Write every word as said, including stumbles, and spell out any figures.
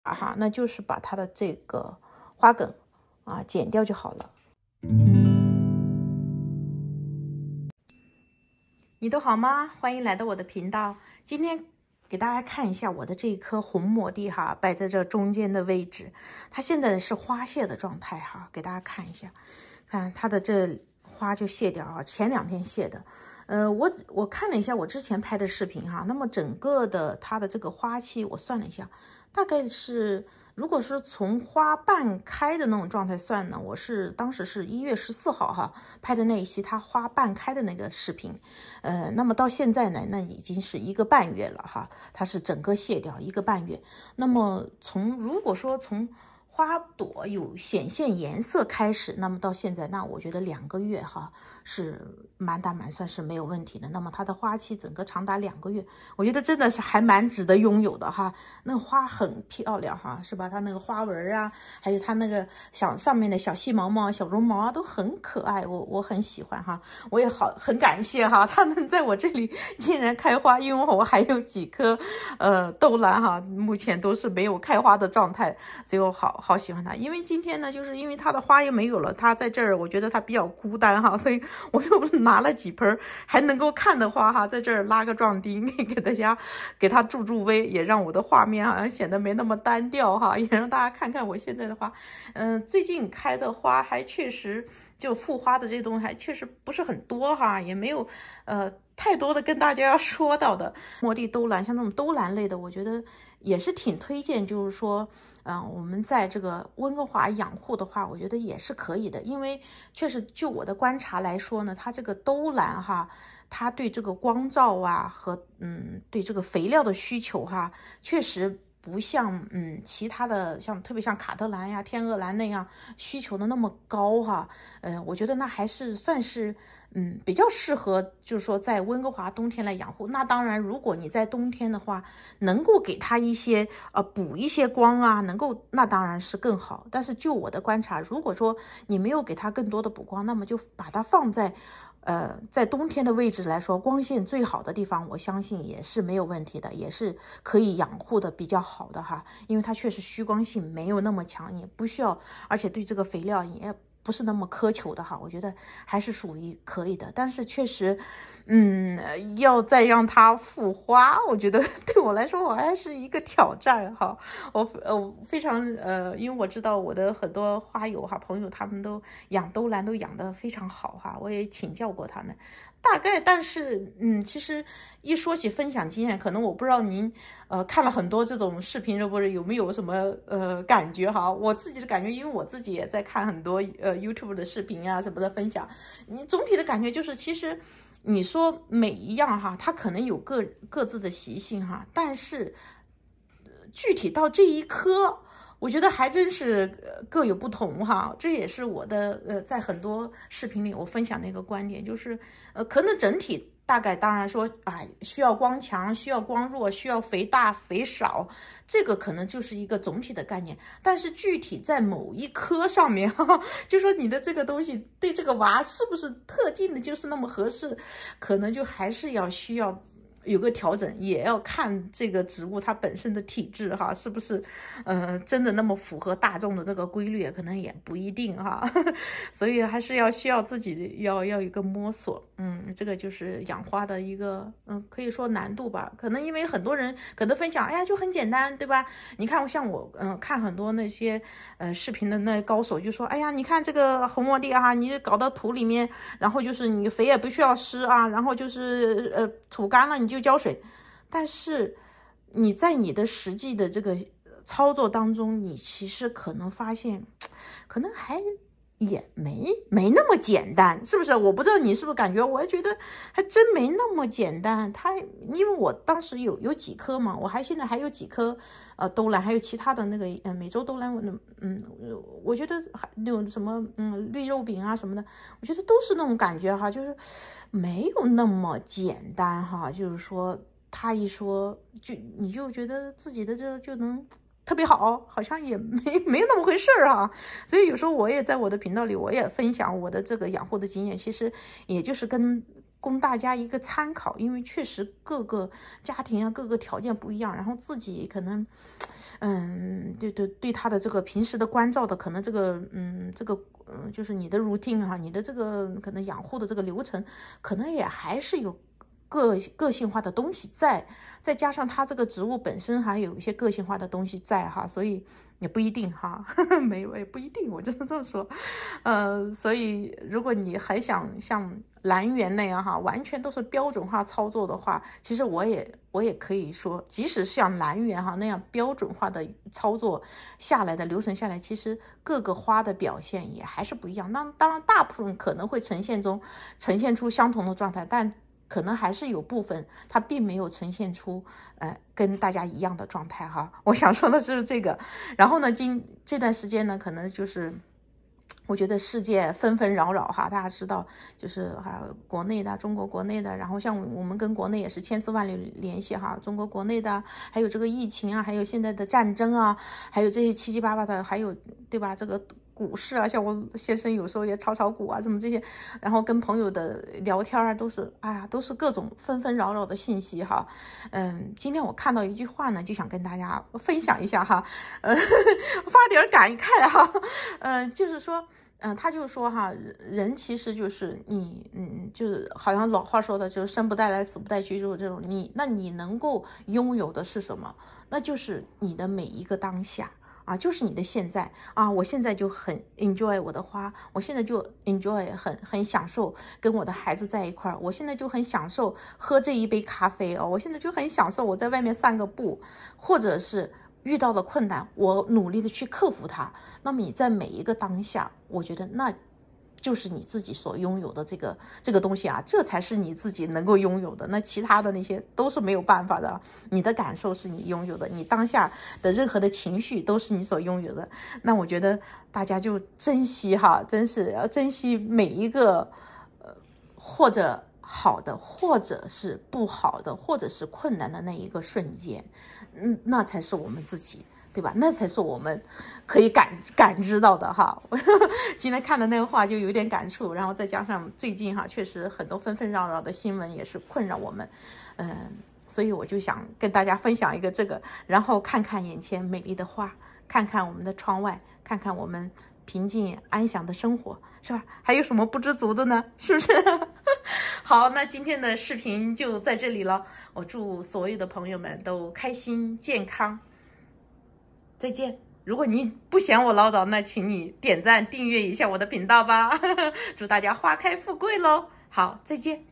哈，那就是把它的这个花梗啊剪掉就好了。你都好吗？欢迎来到我的频道。今天给大家看一下我的这一颗红魔地哈，摆在这中间的位置，它现在是花谢的状态哈，给大家看一下，看它的这花就谢掉啊，前两天谢的。呃，我我看了一下我之前拍的视频哈，那么整个的它的这个花期我算了一下，大概是。如果是从花瓣开的那种状态算呢，我是当时是一月十四号哈拍的那一期它花瓣开的那个视频，呃，那么到现在呢，那已经是一个半月了哈，它是整个谢掉一个半月。那么从如果说从花朵有显现颜色开始，那么到现在，那我觉得两个月哈是满打满算是没有问题的。那么它的花期整个长达两个月，我觉得真的是还蛮值得拥有的哈。那花很漂亮哈，是吧？它那个花纹啊，还有它那个小上面的小细毛毛、小绒毛啊，都很可爱，我我很喜欢哈。我也好很感谢哈，它能在我这里竟然开花，因为我还有几颗呃豆兰哈，目前都是没有开花的状态，所以我好。好喜欢它，因为今天呢，就是因为它的花又没有了，它在这儿，我觉得它比较孤单哈，所以我又拿了几盆还能够看的花哈，在这儿拉个壮丁，给大家给它助助威，也让我的画面好像显得没那么单调哈，也让大家看看我现在的花。嗯、呃，最近开的花还确实就复花的这些东西还确实不是很多哈，也没有呃太多的跟大家要说到的。茉莉兜兰像那种兜兰类的，我觉得也是挺推荐，就是说。嗯、呃，我们在这个温哥华养护的话，我觉得也是可以的，因为确实就我的观察来说呢，它这个兜兰哈，它对这个光照啊和嗯对这个肥料的需求哈，确实不像嗯其他的像特别像卡特兰呀、天鹅兰那样需求的那么高哈，呃，我觉得那还是算是。嗯，比较适合，就是说在温哥华冬天来养护。那当然，如果你在冬天的话，能够给它一些呃补一些光啊，能够那当然是更好。但是就我的观察，如果说你没有给它更多的补光，那么就把它放在呃在冬天的位置来说，光线最好的地方，我相信也是没有问题的，也是可以养护的比较好的哈。因为它确实虚光性没有那么强，也不需要，而且对这个肥料也。不是那么苛求的哈，我觉得还是属于可以的，但是确实，嗯，要再让它复花，我觉得对我来说我还是一个挑战哈。我呃非常呃，因为我知道我的很多花友哈朋友他们都养兜兰都养得非常好哈，我也请教过他们。大概，但是，嗯，其实一说起分享经验，可能我不知道您，呃，看了很多这种视频，不是有没有什么呃感觉哈？我自己的感觉，因为我自己也在看很多呃 YouTube 的视频啊什么的分享，你总体的感觉就是，其实你说每一样哈，它可能有各各自的习性哈，但是具体到这一颗。我觉得还真是各有不同哈，这也是我的呃，在很多视频里我分享的一个观点，就是呃，可能整体大概当然说，哎，需要光强，需要光弱，需要肥大肥少，这个可能就是一个总体的概念。但是具体在某一颗上面，哈哈，就说你的这个东西对这个娃是不是特定的就是那么合适，可能就还是要需要。有个调整，也要看这个植物它本身的体质哈，是不是呃真的那么符合大众的这个规律，可能也不一定哈，所以还是要需要自己要要一个摸索，嗯，这个就是养花的一个嗯可以说难度吧，可能因为很多人可能分享，哎呀就很简单，对吧？你看像我嗯、呃、看很多那些呃视频的那高手就说，哎呀你看这个红茉莉啊，你搞到土里面，然后就是你肥也不需要施啊，然后就是呃土干了你。就浇水，但是你在你的实际的这个操作当中，你其实可能发现，可能还也没没那么简单，是不是？我不知道你是不是感觉，我觉得还真没那么简单。它因为我当时有有几颗嘛，我还现在还有几颗呃兜兰，还有其他的那个呃美洲兜兰，嗯，我觉得还那种什么嗯绿肉饼啊什么的，我觉得都是那种感觉哈，就是没有那么简单哈，就是说他一说就你就觉得自己的这就能。特别好，好像也没没有那么回事儿哈，所以有时候我也在我的频道里，我也分享我的这个养护的经验，其实也就是跟供大家一个参考，因为确实各个家庭啊，各个条件不一样，然后自己可能，嗯，对对对，他的这个平时的关照的，可能这个，嗯，这个，嗯，就是你的 routine 哈、啊，你的这个可能养护的这个流程，可能也还是有个个性化的东西在，再加上它这个植物本身还有一些个性化的东西在哈，所以也不一定哈，呵呵没有也不一定，我就是这么说，呃，所以如果你还想像蓝源那样哈，完全都是标准化操作的话，其实我也我也可以说，即使像蓝源哈那样标准化的操作下来的流程下来，其实各个花的表现也还是不一样。那当然，大部分可能会呈现中呈现出相同的状态，但可能还是有部分它并没有呈现出呃跟大家一样的状态哈。我想说的是这个。然后呢，今这段时间呢，可能就是我觉得世界纷纷扰扰哈，大家知道，就是还有国内的、中国国内的，然后像我们跟国内也是千丝万缕联系哈，中国国内的，还有这个疫情啊，还有现在的战争啊，还有这些七七八八的，还有对吧？这个股市啊，像我先生有时候也炒炒股啊，什么这些，然后跟朋友的聊天啊，都是哎呀，都是各种纷纷扰扰的信息哈。嗯，今天我看到一句话呢，就想跟大家分享一下哈，呃，发点感慨哈，嗯、呃，就是说。嗯，他就说哈，人其实就是你，嗯，就是好像老话说的，就是生不带来，死不带去，就是这种你，那你能够拥有的是什么？那就是你的每一个当下啊，就是你的现在啊。我现在就很 enjoy 我的花，我现在就 enjoy 很很享受跟我的孩子在一块儿，我现在就很享受喝这一杯咖啡哦，我现在就很享受我在外面散个步，或者是。遇到的困难，我努力的去克服它。那么你在每一个当下，我觉得那就是你自己所拥有的这个这个东西啊，这才是你自己能够拥有的。那其他的那些都是没有办法的。你的感受是你拥有的，你当下的任何的情绪都是你所拥有的。那我觉得大家就珍惜哈，真是要珍惜每一个，呃，或者好的，或者是不好的，或者是困难的那一个瞬间。嗯，那才是我们自己，对吧？那才是我们可以感感知到的哈。今天看的那个话就有点感触，然后再加上最近哈，确实很多纷纷扰扰的新闻也是困扰我们，嗯，所以我就想跟大家分享一个这个，然后看看眼前美丽的花，看看我们的窗外，看看我们平静安详的生活，是吧？还有什么不知足的呢？是不是？好，那今天的视频就在这里了。我祝所有的朋友们都开心健康，再见。如果你不嫌我唠叨，那请你点赞订阅一下我的频道吧。祝大家花开富贵喽！好，再见。